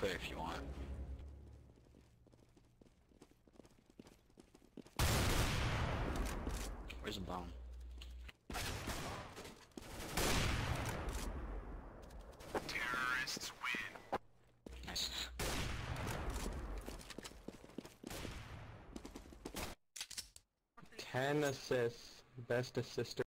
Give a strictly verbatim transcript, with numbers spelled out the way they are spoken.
quit if you want. Where's the bomb? Terrorists win. Nice. ten assists. Best assister.